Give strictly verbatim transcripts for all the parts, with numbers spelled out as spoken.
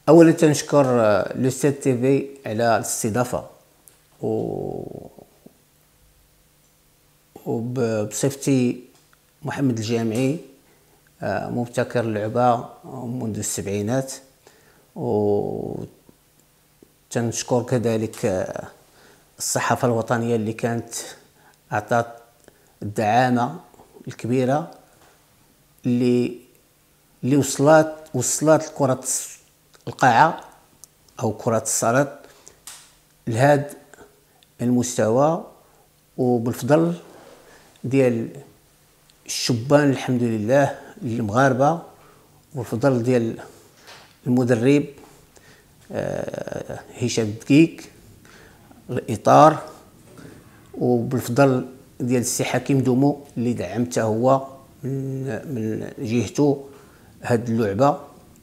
اولا تنشكر لو ستاد تي في على الاستضافه و وبصفتي محمد الجامعي مبتكر اللعبه منذ السبعينات. و تنشكر كذلك الصحافه الوطنيه اللي كانت اعطت الدعامه الكبيره اللي اللي وصلت وصلت كره القاعه او كره الصالات لهذا المستوى، وبالفضل ديال الشبان الحمد لله المغاربه، والفضل ديال المدرب هشام الدقيق الاطار، وبالفضل ديال السي حكيم دومو اللي دعمته هو من من جهته هاد اللعبه.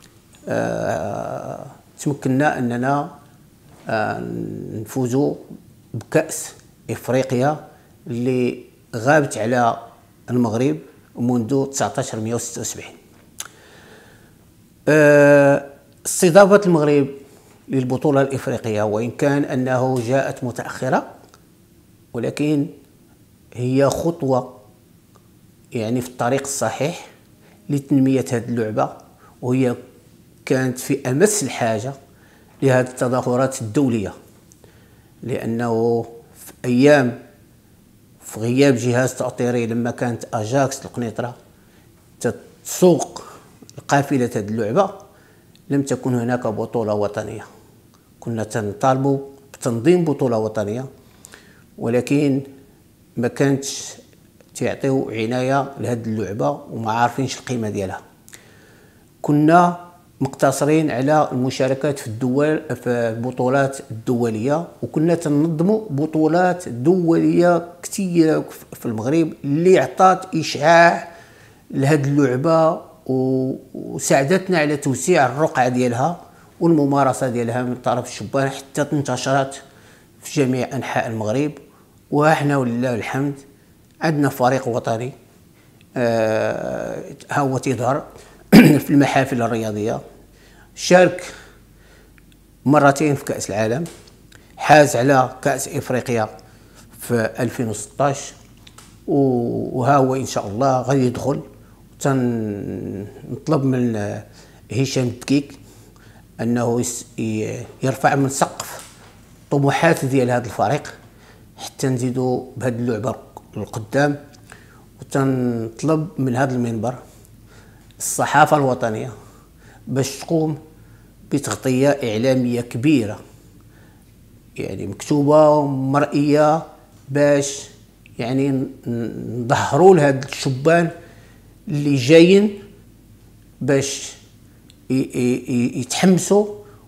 أه تمكنا اننا أه نفوزوا بكاس افريقيا اللي غابت على المغرب منذ تسعطاش مية وستة وسبعين. أه استضافه المغرب للبطوله الافريقيه وان كان انه جاءت متاخره، ولكن هي خطوه يعني في الطريق الصحيح لتنميه هذه اللعبه، وهي كانت في امس الحاجه لهذه التظاهرات الدوليه، لانه في ايام في غياب جهاز تأطيري لما كانت اجاكس القنيطره تسوق قافله هذه اللعبه لم تكن هناك بطوله وطنيه. كنا تنطالبوا بتنظيم بطوله وطنيه، ولكن ما كانتش تعطيو عنايه لهذه اللعبه وما عارفينش القيمه ديالها. كنا مقتصرين على المشاركات في الدول في البطولات الدوليه، وكنا تنظموا بطولات دوليه كثيره في المغرب اللي عطات اشعاع لهذه اللعبه وساعدتنا على توسيع الرقعه ديالها والممارسه ديالها من طرف الشبان حتى انتشرت في جميع انحاء المغرب. وحنا ولله الحمد عندنا فريق وطني آه ها هو تيظهر في المحافل الرياضيه، شارك مرتين في كاس العالم، حاز على كاس افريقيا في ألفين وستطاش، وها هو ان شاء الله غادي يدخل. تنطلب من هشام الدقيق انه يرفع من سقف الطموحات ديال هذا الفريق حتى نزيدوا بهذه اللعبه للقدام. وتنطلب من هذا المنبر الصحافه الوطنيه باش تقوم بتغطيه اعلاميه كبيره، يعني مكتوبه ومرئيه، باش يعني نظهروا لهاد الشبان اللي جايين باش يتحمسوا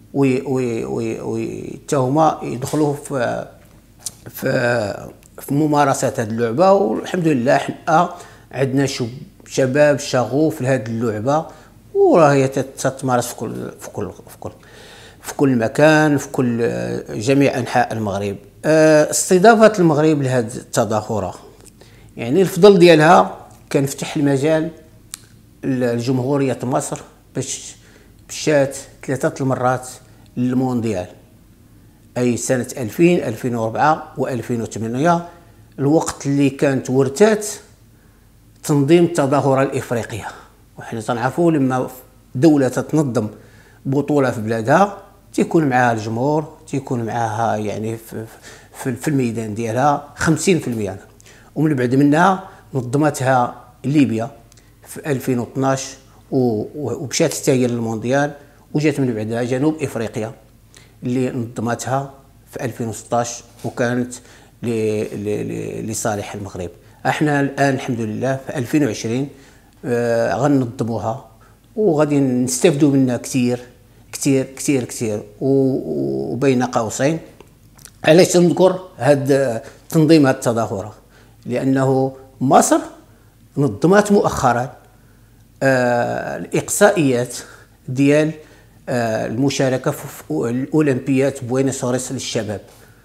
وحتى هما يدخلوا في في في ممارسه هذه اللعبه. والحمد لله حنا عندنا شباب شغوف لهذه اللعبه، وراهي تتمارس في كل في كل في كل في كل مكان في كل جميع انحاء المغرب. استضافه المغرب لهذه التظاهره يعني الفضل ديالها كان فتح المجال لجمهوريه مصر باش مشات ثلاثه المرات للمونديال، اي سنه ألفين ألفين وأربعة وألفين وثمانية، الوقت اللي كانت ورثات تنظيم التظاهره الافريقيه. وحنا تنعرفوا لما دوله تتنظم بطوله في بلادها تيكون معها الجمهور، تيكون معها يعني في, في, في الميدان ديالها خمسين بالمئة. ومن بعد منها نظمتها ليبيا في ألفين واثناش ومشات حتى هي للمونديال، وجات من بعدها جنوب افريقيا اللي نظمتها في ألفين وستطاش وكانت لصالح المغرب. احنا الان الحمد لله في ألفين وعشرين آه غننظموها وغادي نستافدوا منها كثير كثير كثير كثير. وبين قوسين علاش نذكر هذا تنظيم هذه التظاهره؟ لانه مصر نظمت مؤخرا آه الاقصائيات ديال آه المشاركه في الاولمبيات بوينس ايرس للشباب،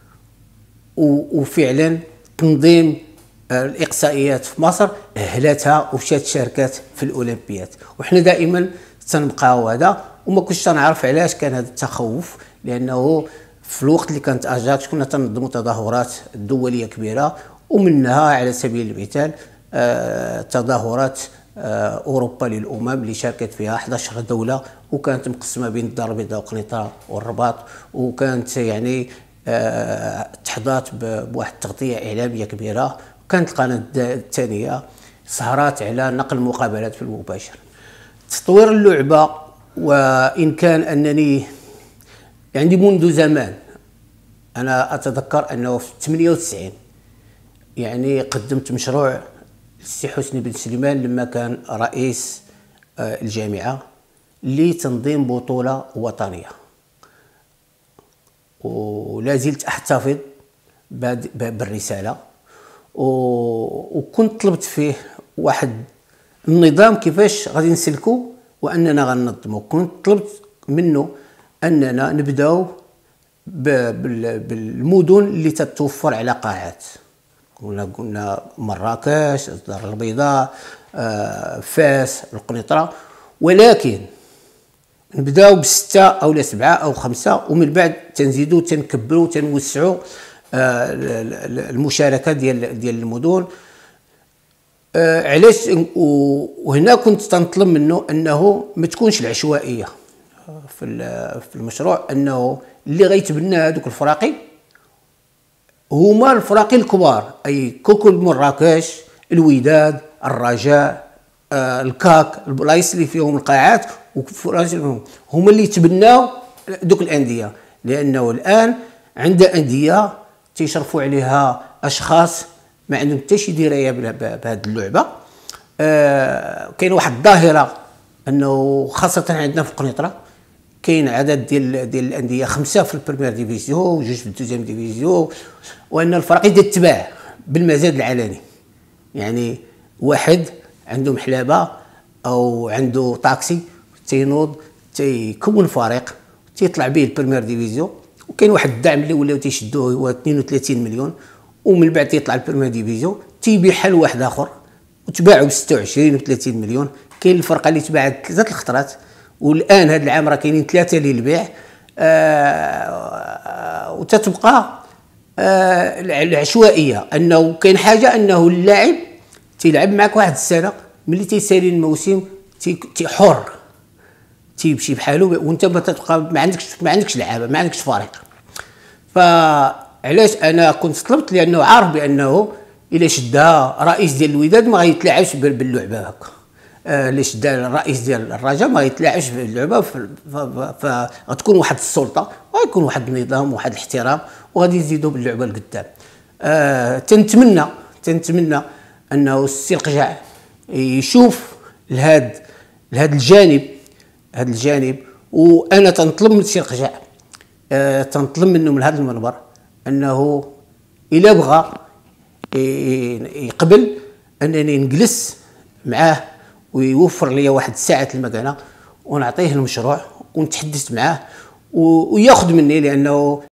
وفعلا تنظيم الاقصائيات في مصر اهلتها ومشات شاركات في الاولمبيات. وحنا دائما تنبقاو هذا وما كنتش تنعرف علاش كان هذا التخوف، لانه في الوقت اللي كانت اجاكس كنا تنظموا تظاهرات دوليه كبيره، ومنها على سبيل المثال آه تظاهرات آه اوروبا للامم اللي شاركت فيها إحدى عشرة دوله، وكانت مقسمه بين الدار البيضاء وقنيطره والرباط، وكانت يعني آه تحظات بواحد التغطيه اعلاميه كبيره. وكانت القناه الثانيه سهرات على نقل المقابلات في المباشر. تطوير اللعبه، وان كان انني عندي منذ زمان، انا اتذكر انه في ثمانية وتسعين يعني قدمت مشروع للسي حسني بن سليمان لما كان رئيس الجامعه لتنظيم بطوله وطنيه، ولا زلت احتفظ بالرساله، وكنت طلبت فيه واحد النظام كيفاش غادي نسلكو واننا غننظمو. كنت طلبت منه اننا نبداو بالمدن اللي تتوفر على قاعات. قلنا قلنا مراكش، الدار البيضاء، فاس، القنيطره، ولكن نبداو بستة او لا سبعة او خمسة، ومن بعد تنزيدو تنكبرو تنوسعو المشاركه ديال ديال المدن. علاش؟ وهنا كنت تنطلب منه انه ما تكونش العشوائيه في في المشروع، انه اللي غيتبنى هذوك الفراقي هما الفراقي الكبار، اي كوكل مراكش، الوداد، الرجاء، آه الكاك، البلايص اللي فيهم القاعات هما اللي تبناو دوك الانديه، لانه الان عند انديه تيشرفوا عليها اشخاص ما عندهم حتى شي درايه بهذه اللعبه. آه كاين واحد الظاهره انه خاصه عندنا في قنيطره كاين عدد ديال ديال الانديه، خمسه في البريمير ديفيزيون وجوج في الدوزيام ديفيزيون، وان الفرق يتباع بالمزاد العلني. يعني واحد عنده محلبه او عنده طاكسي تينوض تيكون فريق تيطلع به البريمير ديفيزيون، وكاين واحد الدعم اللي ولاو تيشدوه هو اثنين وثلاثين مليون، ومن بعد تيطلع البريمير ديفيزيون تيبيع حل واحد اخر وتباعوا ب ستة وعشرين و ثلاثين مليون. كاين الفرقه اللي تباعت ثلاثه الخطرات، والان هذا العام راه كاينين ثلاثه للبيع. آه وتتبقى آه العشوائيه، انه كاين حاجه انه اللاعب تيلعب معك واحد السنه، ملي تيسالي الموسم تي حر تيمشي بحالو، وانت ما تبقى ما عندكش ما عندكش لعابه، ما عندكش فريق. فعلاش انا كنت طلبت؟ لانه عارف بانه الا شدها رئيس ديال الوداد ما غيتلاعبش باللعبه هكا، الا شدها الرئيس ديال الرجاء ما غيتلاعبش باللعبه، فغتكون واحد السلطه وغيكون واحد النظام وواحد الاحترام، وغادي يزيدوا باللعبه لقدام. آه تنتمنى تنتمنى انه السي القجع يشوف لهذا لهذا الجانب هذا الجانب وانا تنطلب من السي القجع، آه تنطلب منه من هذا المنبر انه الا بغى يقبل انني نجلس معاه ويوفر لي واحد ساعه المكانه ونعطيه المشروع ونتحدث معاه وياخذ مني، لانه